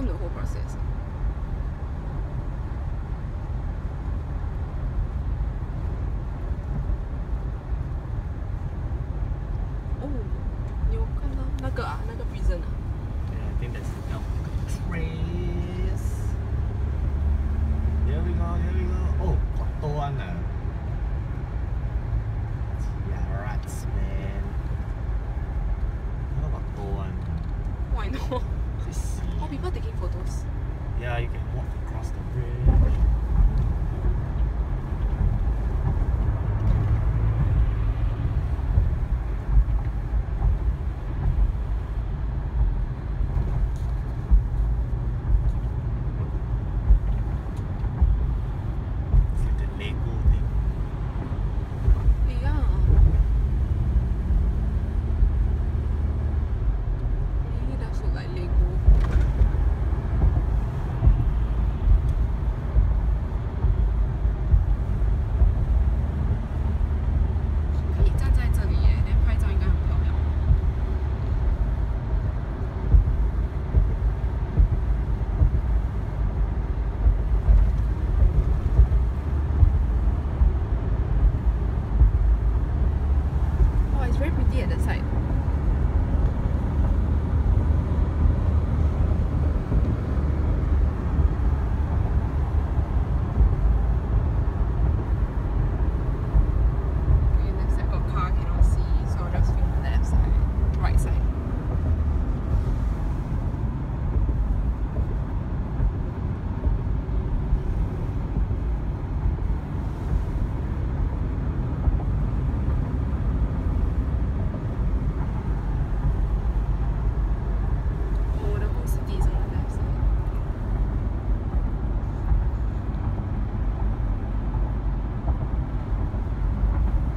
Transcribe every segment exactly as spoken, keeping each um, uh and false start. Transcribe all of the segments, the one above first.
film the whole process. Oh, 你有看到那个啊？那个 prison 啊？ Yeah, I think that's the trace. Here we go, here we go. Oh, Cotto one ah. Yeah, rats, man. How about Cotto one? Why not? Let's see. Oh, people taking photos. Yeah, you can walk across the bridge. It's like the Lego thing. Yeah. Really does look like Lego. Oh, it's very pretty at the side. Okay, left side got car, cannot see, so I'll just film left side, right side. Oh, the whole city is on the left side.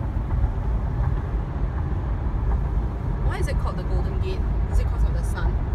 Why is it called the Golden Gate? Is it because of the sun?